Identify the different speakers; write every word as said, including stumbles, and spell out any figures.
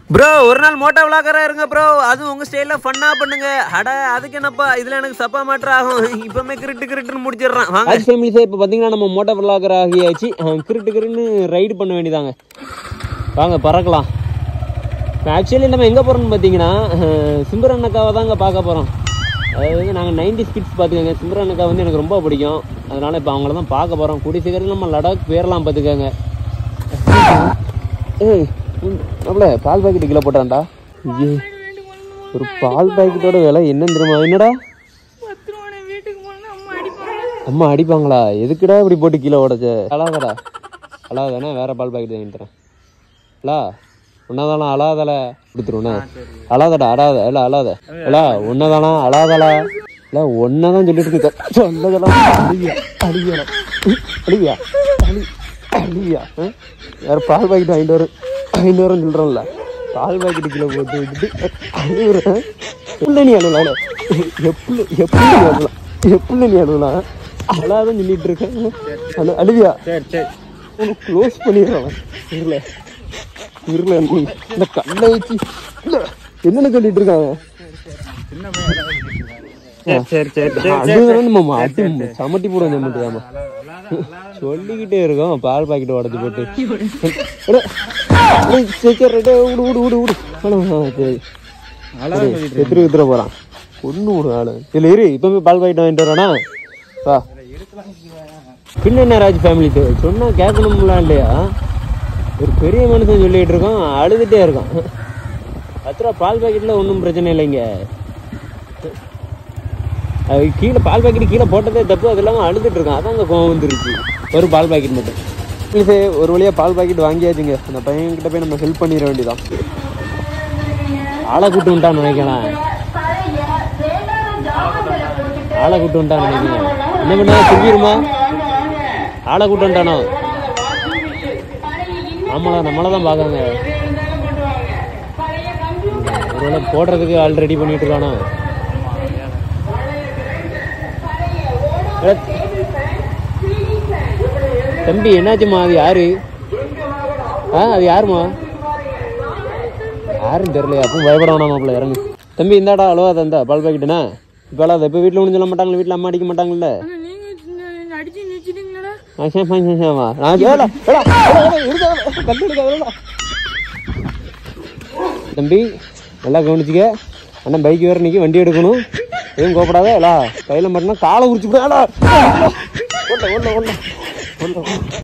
Speaker 1: Bro ஒரு நாள் Moto விளாகரா இருங்க ப்ரோ. அதுவும் உங்க ஸ்டைல்ல ஃபன்னா பண்ணுங்க. அட அதுக்கு என்னப்பா இதுல எனக்கு சப்பா மேட்டர் ஆகும். இப்பமே கிரிட்டு கிரிட்டுன்னு முடிச்சிடுறான். வாங்க ஃபேமிலிஸே இப்போ பார்த்தீங்கன்னா நம்ம மோட்டோ விளாகர் ஆகியாச்சு. கிரிட்டு கிரின்னு ரைடு பண்ண வேண்டியதாங்க. வாங்க பறக்கலாம். ஆக்சுவலி நம்ம எங்கே போகிறோம்னு பார்த்தீங்கன்னா சிம்ரன் அக்காவை தாங்க பார்க்க போகிறோம். அதாவது நாங்கள் நைன்டி ஸ்கிட்ஸ் பார்த்துக்கோங்க. சிம்ரன் அக்கா வந்து எனக்கு ரொம்ப பிடிக்கும். அதனால் இப்போ அவங்கள தான் பார்க்க போகிறோம். கூடிய சீக்கிரத்தில் நம்ம லடாக் போயிடலாம் பார்த்துக்கோங்க. ஏய் நம்மள பால் பாக்கெட் கிலோ போட்டான்டா. ஒரு பால் பாக்கெட்டோட விலை என்ன தெரியுமா? என்னடா அம்மா அடிப்பாங்களா? எதுக்குடா இப்படி போட்டு கீழே உடச்ச? அழாதடா அழாதானே, வேற பால் பாக்கெட் வாங்கி தரேன். அலா உன்னதானா அழாதல கொடுத்துருவோண்ணா. அழாதடா அழாத இல்ல அழாத இல்ல உன்னதானா அழாதல இல்ல ஒன்னதான் சொல்லிட்டு இருக்க. சொன்னதெல்லாம் அழுவியா அழுவியா அழுவியா அழு அழுவியா வேற பால் பாக்கெட் வாங்கிட்டு வரும் ஐநூறு வரும் சொல்கிறோம்ல. பால் பாக்கெட்டு கிலோ போட்டு விட்டுட்டு அழுகுறேன். எப்படி நீ அழுவலாம்? எப்படி எப்படி நீ அழுவலாம்? எப்படி நீ அழுவலாம்? அழாதான் சொல்லிட்டு இருக்கேன். அழுவியா? சரி சரி உனக்கு க்ளோஸ் பண்ணிடுறேன். இருல இருல நீ இந்த கண்ணை வச்சு இல்லை என்னென்ன சொல்லிட்டு இருக்காங்க. சரி சரி அது நம்ம மாட்டி சமட்டி போடுவோம். சமட்டியாமா சொல்லிக்கிட்டே இருக்கோம். பால் பாக்கெட் உடச்சி போட்டு எத்திரி வித்துற போறான். ஒண்ணு ஒரு ஆளு இல்ல இரு. இப்பவுமே பால் பாக்கெட் வாங்கிட்டு வரானா? வா பின்ன என்ன ராஜ் ஃபேமிலி சொன்னா கேட்கணும்லாம் இல்லையா? ஒரு பெரிய மனுஷன் சொல்லிட்டு இருக்கோம், அழுதுட்டே இருக்கான். பத்து ரூபா பால் பாக்கெட்ல ஒன்றும் பிரச்சனை இல்லைங்க. அது கீழே பால் பாக்கெட் கீழே போட்டதே தப்பு. அது இல்லாமல் அழுதுட்டு இருக்கான். அதான் அங்கே கோவம் வந்துருச்சு. ஒரு பால் பாக்கெட் மட்டும் இது ஒரு வழியாக பால் பாக்கெட் வாங்கியாச்சுங்க. அந்த பையன்கிட்ட போய் நம்ம ஹெல்ப் பண்ணிட வேண்டியதான். ஆளை கூட்டு விட்டான்னு நினைக்கலாம். ஆளை கூட்டு விட்டான்னு நினைக்கிறேன். என்ன பண்ணா திரும்பிடுமா? ஆளை கூட்டு வந்துட்டானோ? ஆமாடா நம்மளை தான் பார்க்காங்க. ஒருவேளை போடுறதுக்கு ஆள் ரெடி பண்ணிட்டு இருக்கானோ? தம்பி என்னாச்சுமா? அது யாரு? ஆ அது யாருமா? யாருன்னு தெரியல. அப்பவும் பயப்பட வேணாமாப்பிள்ள இறங்கு. தம்பி இந்தாடா அழுவா தந்தா பால் பாக்கெட்டுண்ணா. இப்போ அழாத. இப்போ வீட்டில் ஒன்றும் சொல்ல மாட்டாங்களா? வீட்டில் அம்மா அடிக்க மாட்டாங்கல்ல? தம்பி நல்லா கவனிச்சுக்க. அண்ணன் பைக் வேற நிற்க, வண்டி எடுக்கணும். எதுவும் கோப்படாத எல்லா கையில் மட்டும்னா காலை உரிச்சு விட.